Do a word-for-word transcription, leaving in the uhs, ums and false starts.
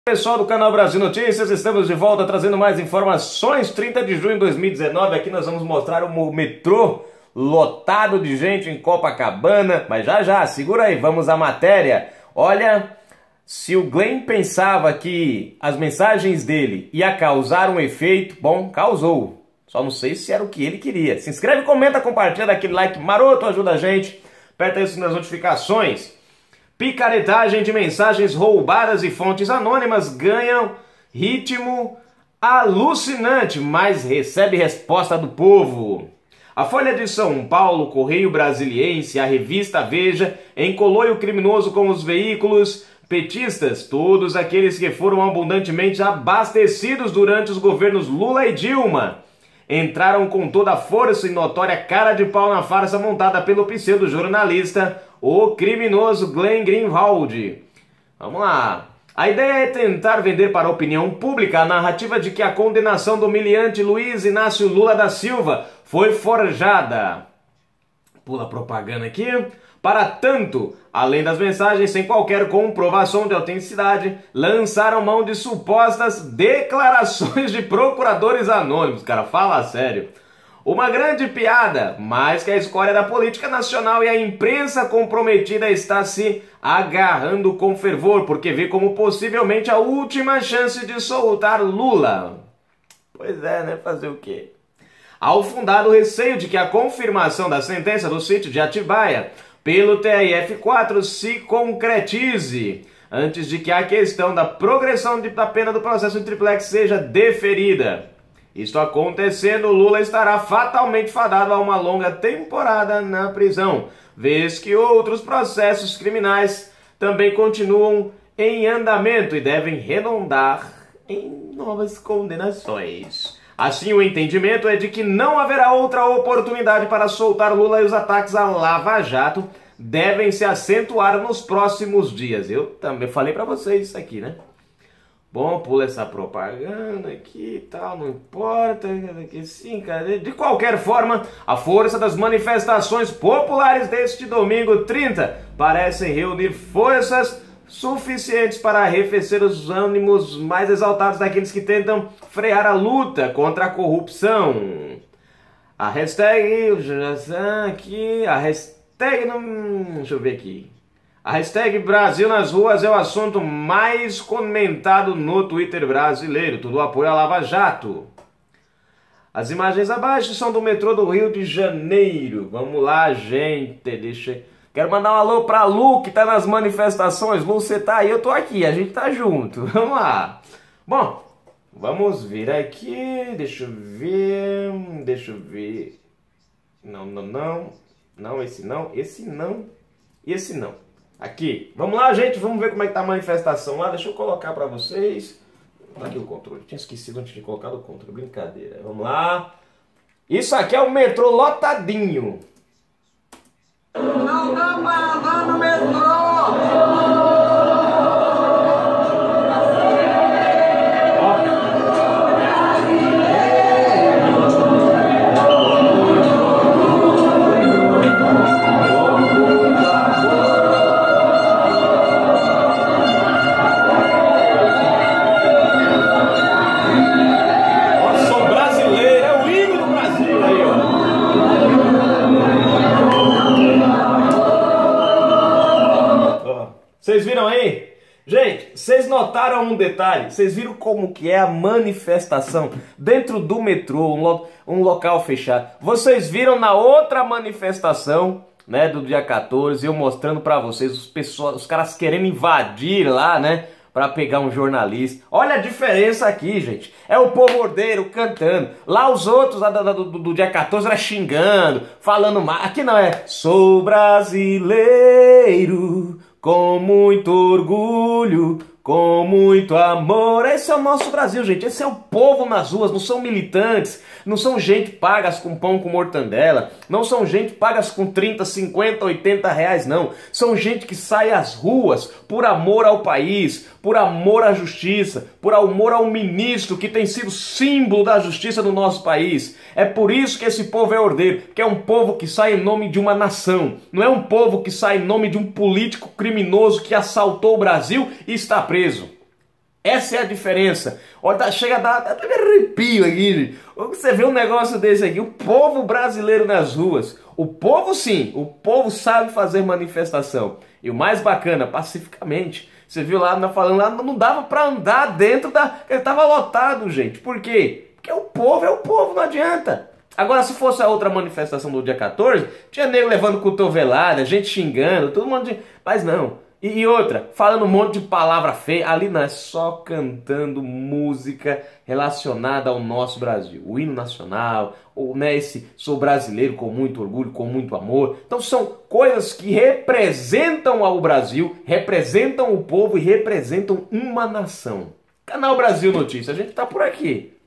Pessoal do canal Brasil Notícias, estamos de volta trazendo mais informações. Trinta de junho de dois mil e dezenove, aqui nós vamos mostrar o metrô lotado de gente em Copacabana, mas já já, segura aí, vamos à matéria. Olha, se o Glenn pensava que as mensagens dele ia causar um efeito, bom, causou. Só não sei se era o que ele queria. Se inscreve, comenta, compartilha, dá aquele like maroto, ajuda a gente, aperta isso nas notificações. Picaretagem de mensagens roubadas e fontes anônimas ganham ritmo alucinante, mas recebe resposta do povo. A Folha de São Paulo, Correio Brasiliense, a revista Veja, encolou o criminoso com os veículos petistas, todos aqueles que foram abundantemente abastecidos durante os governos Lula e Dilma. Entraram com toda a força e notória cara de pau na farsa montada pelo pseudo-jornalista, o criminoso Glenn Greenwald. Vamos lá. A ideia é tentar vender para a opinião pública a narrativa de que a condenação do humilhante Luiz Inácio Lula da Silva foi forjada. Pula a propaganda aqui. Para tanto, além das mensagens sem qualquer comprovação de autenticidade, lançaram mão de supostas declarações de procuradores anônimos. Cara, fala sério. Uma grande piada, mas que a escória da política nacional e a imprensa comprometida está se agarrando com fervor, porque vê como possivelmente a última chance de soltar Lula. Pois é, né? Fazer o quê? Ao fundado receio de que a confirmação da sentença do sítio de Atibaia pelo T R F quatro se concretize, antes de que a questão da progressão de, da pena do processo em triplex seja deferida. Isto acontecendo, Lula estará fatalmente fadado a uma longa temporada na prisão, vez que outros processos criminais também continuam em andamento e devem redundar em novas condenações. Assim, o entendimento é de que não haverá outra oportunidade para soltar Lula e os ataques à Lava Jato devem se acentuar nos próximos dias. Eu também falei para vocês isso aqui, né? Bom, pula essa propaganda aqui e tal, não importa, que sim, cara. De qualquer forma, a força das manifestações populares deste domingo trinta parecem reunir forças suficientes para arrefecer os ânimos mais exaltados daqueles que tentam frear a luta contra a corrupção. A hashtag, aqui, a hashtag, não, deixa eu ver aqui. A hashtag Brasil nas ruas é o assunto mais comentado no Twitter brasileiro. Tudo apoio à Lava Jato. As imagens abaixo são do metrô do Rio de Janeiro. Vamos lá, gente. Deixa... Quero mandar um alô pra Lu, que tá nas manifestações. Lu, você tá aí, eu tô aqui. A gente tá junto. Vamos lá. Bom, vamos vir aqui. Deixa eu ver. Deixa eu ver. Não, não, não. Não, esse não. Esse não. E esse não. Aqui, vamos lá, gente, vamos ver como é que tá a manifestação lá. Deixa eu colocar pra vocês. Tá aqui o controle, tinha esquecido antes de colocar o controle, brincadeira. Vamos lá. Isso aqui é o metrô lotadinho. Não dá pra andar no metrô! Vocês viram aí? Gente, vocês notaram um detalhe? Vocês viram como que é a manifestação dentro do metrô, um, lo um local fechado. Vocês viram na outra manifestação, né, do dia quatorze, eu mostrando pra vocês os, pessoas, os caras querendo invadir lá, né, pra pegar um jornalista. Olha a diferença aqui, gente. É o povo ordeiro cantando. Lá os outros lá do, do, do dia quatorze era xingando, falando mal. Aqui não é sou brasileiro com muito orgulho, com muito amor. Esse é o nosso Brasil, gente. Esse é o povo nas ruas, não são militantes, não são gente pagas com pão com mortandela, não são gente pagas com trinta, cinquenta, oitenta reais, não. São gente que sai às ruas por amor ao país, por amor à justiça, por amor ao ministro que tem sido símbolo da justiça do nosso país. É por isso que esse povo é ordeiro, que é um povo que sai em nome de uma nação. Não é um povo que sai em nome de um político criminoso que assaltou o Brasil e está preso. Essa é a diferença. Olha, tá, chega a dar até me arrepio aqui, gente. Você vê um negócio desse aqui, o povo brasileiro nas ruas. O povo sim, o povo sabe fazer manifestação. E o mais bacana, pacificamente. Você viu lá, falando lá, não dava pra andar dentro da... Ele tava lotado, gente. Por quê? Porque o povo é o povo, não adianta. Agora, se fosse a outra manifestação do dia quatorze, tinha nego levando cotovelada, gente xingando, todo mundo... De... Mas não. E outra, falando um monte de palavra feia, ali não é só cantando música relacionada ao nosso Brasil. O hino nacional, ou né, esse sou brasileiro com muito orgulho, com muito amor. Então são coisas que representam o Brasil, representam o povo e representam uma nação. Canal Brasil Notícias, a gente tá por aqui.